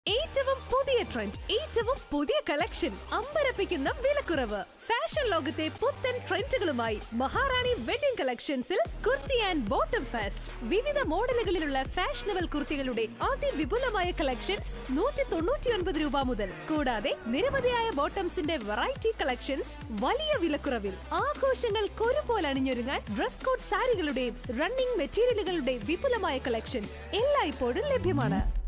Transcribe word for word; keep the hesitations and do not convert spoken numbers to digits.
ഏറ്റവും പുതിയ ട്രെൻഡ്, ഏറ്റവും പുതിയ കളക്ഷൻ, അമ്പരപ്പിക്കുന്ന വിലക്കുറവ്. ഫാഷൻ ലോകത്തെ പുത്തൻ ട്രെൻഡുകളുമായി മഹാറാണി വെഡിംഗ് കളക്ഷൻസിൽ കുർത്തി ആൻഡ് ബോട്ടം ഫെസ്റ്റ്. വിവിധ മോഡലുകളിലുള്ള ഫാഷനബിൾ കുർത്തികളുടെ അതിവിപുലമായ കളക്ഷൻസ് നൂറ്റി തൊണ്ണൂറ്റി ഒൻപത് രൂപ മുതൽ. കൂടാതെ നിരവധിയായ ബോട്ടംസിന്റെ വെറൈറ്റി കളക്ഷൻസ് വലിയ വിലക്കുറവിൽ. ആഘോഷങ്ങൾക്ക് ഒരുപോലെ അണിഞ്ഞൊരുങ്ങാൻ ഡ്രസ് കോഡ് സാരികളുടെയും റണ്ണിംഗ് മെറ്റീരിയലുകളുടെ വിപുലമായ കളക്ഷൻസ് എല്ലായ്പ്പോഴും ലഭ്യമാണ്.